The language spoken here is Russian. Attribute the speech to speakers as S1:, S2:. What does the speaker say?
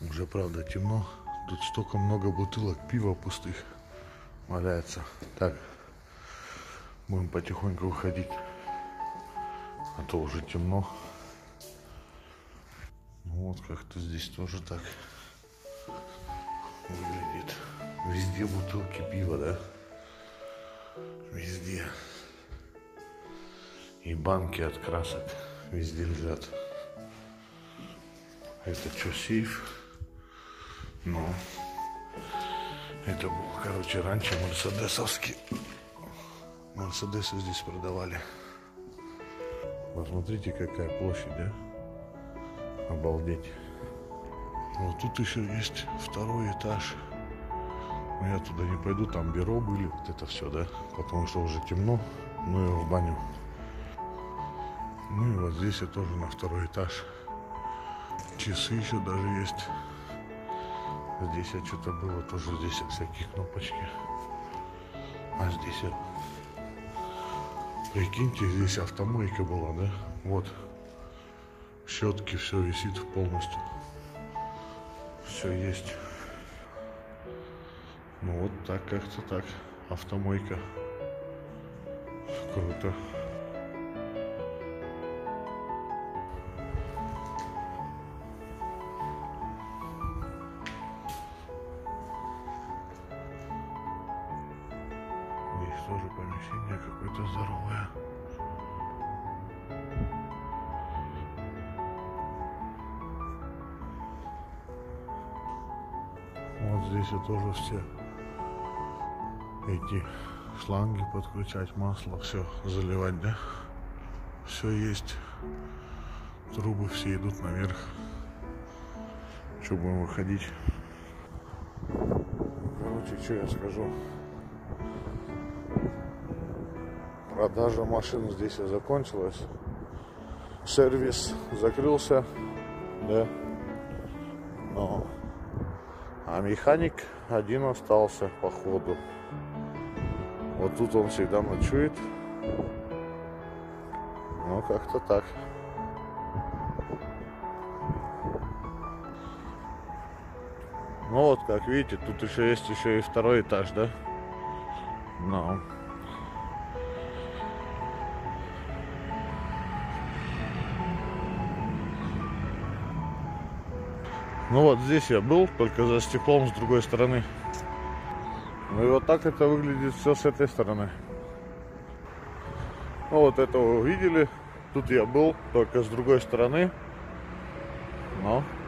S1: Уже, правда, темно. Тут столько много бутылок пива пустых валяется. Так, будем потихоньку выходить, а то уже темно. Ну вот как-то здесь тоже так выглядит. Везде бутылки пива, да? Везде. И банки от красок везде лежат. Это что, сейф? Ну, это был, короче, раньше мерседесовский. Мерседесы здесь продавали. Посмотрите, какая площадь, да? Обалдеть. Вот тут еще есть второй этаж. Но я туда не пойду, там бюро были, вот это все, да? Потому что уже темно, ну и в баню. Ну и вот здесь я тоже на второй этаж. Часы еще даже есть. Здесь я что-то было, тоже здесь всякие кнопочки. А здесь я... Прикиньте, здесь автомойка была, да? Вот. Щетки, все висит полностью. Все есть. Ну вот так, как-то так. Автомойка. Круто. Здесь тоже помещение какое-то здоровое. Вот здесь я тоже все эти шланги подключать, масло, все заливать, да? Все есть. Трубы все идут наверх. Что будем выходить? Короче, что я скажу? Продажа машин здесь и закончилась. Сервис закрылся, да? Но... А механик один остался, походу. Вот тут он всегда ночует. Ну, как-то так. Ну вот, как видите, тут еще есть еще и второй этаж, да? Ну. Ну вот здесь я был, только за стеклом с другой стороны. Ну и вот так это выглядит все с этой стороны. Ну вот это вы увидели. Тут я был, только с другой стороны. Но